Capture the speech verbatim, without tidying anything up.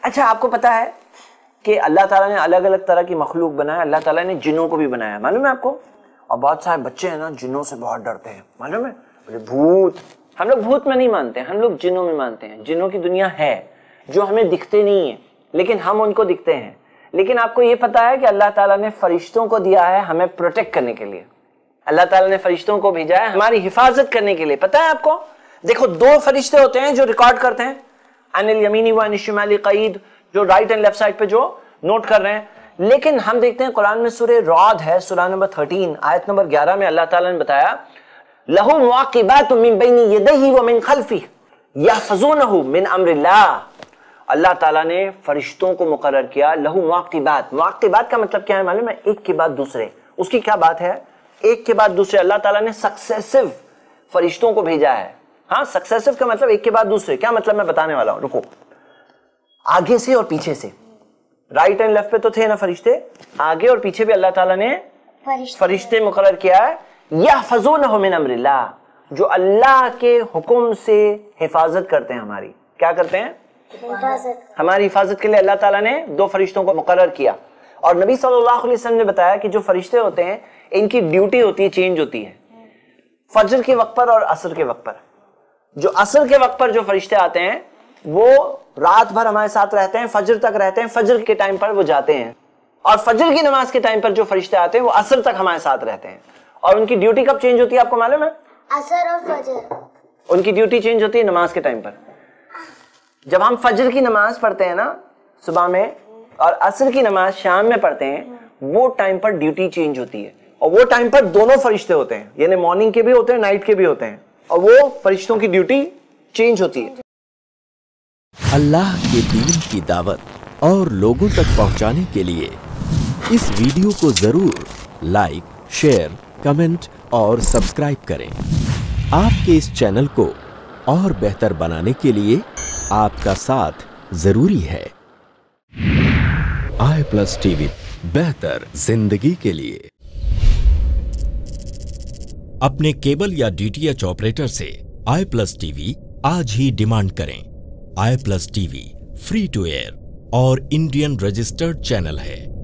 اچھا آپ کو پتا ہے کہ اللہ تعالیٰ نے الگ الگ طرح کی مخلوق بنایا. اللہ تعالیٰ نے جنوں کو بھی بنایا, معلوم ہے آپ کو؟ اور بہت سارے بچے ہیں نا جنوں سے بہت ڈرتے ہیں, معلوم ہے؟ بولے بھوت. ہم لوگ بھوت میں نہیں مانتے, ہم لوگ جنوں میں مانتے ہیں. جنوں کی دنیا ہے جو ہمیں دکھتے نہیں ہیں لیکن ہم ان کو دکھتے ہیں. لیکن آپ کو یہ پتا ہے کہ اللہ تعالیٰ نے فرشتوں کو دیا ہے ہمیں پروٹیکٹ کرنے کے لیے. اللہ تعالیٰ نے فرشتوں کو بھیجا ہے ہماری حفاظت کرنے کے لیے. پتا ہے آپ کو؟ دیکھو دو فرشتے ہوتے ہیں جو ریکارڈ کرتے ہیں, عن الیمین و عن الشمال قعید, جو رائٹ اینڈ لیفٹ سائڈ پہ جو نوٹ کر رہے ہیں. لیکن ہم دیکھتے ہیں قرآن میں سورہ رعد ہے, سورہ نمبر تھرٹین آیت نمبر گیارہ میں اللہ تعالیٰ نے بتایا لَهُ مُعَقِّبَاتٌ مِّن بَيْنِ يَدَيْهِ وَمِن خَلْفِهِ يَحْفَظُونَهُ مِنْ أَمْرِ اللَّهِ. اللہ تعالیٰ نے فرشتوں کو مقرر کیا. لَهُ مُعَقِّبَات, معقبات کا مطلب کیا ہے معلوم ہے؟ ایک کے بعد دوسرے. اس کی کیا بات ہے؟ ایک کے بعد دوسرے اللہ تعالیٰ نے سکسیسو فرشتوں کو بھیجا ہے. ہاں سکسیسو کا مطلب ایک کے بعد دوسرے. کیا مطلب میں بتانے والا ہوں, رکو. آگے سے اور پیچھے سے, رائٹ اینڈ لیفٹ پہ تو تھے نا فرشتے, آگے اور پیچھے بھی اللہ تعالیٰ نے فرشتے مقرر کیا ہے. یحفظونہ من امر اللہ, جو اللہ کے حکم سے حفاظت کرتے ہیں ہماری. کیا کرتے ہیں؟ حفاظت. ہماری حفاظت کے لیے اللہ تعالیٰ نے دو فرشتوں کو مقرر کیا. اور نبی صلی اللہ علیہ وسلم نے بتایا کہ جو فرشتے ہوتے ہیں ان کی ڈیوٹی ہوتی ہے, چینج ہوتی ہے, فجر کے وقت پر اور عصر کے وقت پر. جو عصر کے وقت پر جو فرشتے آتے ہیں وہ رات بھر ہمارے ساتھ رہتے ہیں, فجر تک رہتے ہیں. فجر کے ٹائم پر وہ جاتے ہیں. اور فجر کی نماز کے ٹائم پر جو فرشتے آتے ہیں وہ عصر تک ہمارے ساتھ رہتے ہیں. اور ان کی ڈیوٹی کب چینج ہوتی ہے آپ کو معلوم ہے؟ عصر اور فجر. ان کی ڈیوٹی چینج ہوتی ہے نماز کے ٹائم پر. جب ہم فجر کی نماز پڑھتے ہیں نا صبح میں اور عصر کی نماز شام میں پڑھتے ہیں, وہ ٹائم پر ڈیوٹی چینج ہوتی ہے. اور وہ ٹائم پر دونوں فرشتے ہوتے ہیں, یعنی مارننگ کے بھی ہوتے ہیں, نائٹ کے بھی ہوتے ہیں. اور وہ فرشتوں کی ڈیوٹی چینج ہوتی ہے. اللہ کے دین کی دعوت اور لوگوں تک پہنچانے کے لیے اس ویڈیو کو ضرور لائک, شیئر, کمنٹ اور سبسکرائب کریں. آپ کے اس چینل کو اور بہتر بنانے کے لیے آپ کا ساتھ ضروری ہے. آئی پلس ٹی وی, بہتر زندگی کے لیے. اپنے کیبل یا ڈی ٹی ایچ آپریٹر سے آئی پلس ٹی وی آج ہی ڈیمانڈ کریں. I plus T V free to air اور انڈین رجسٹرڈ چینل ہے.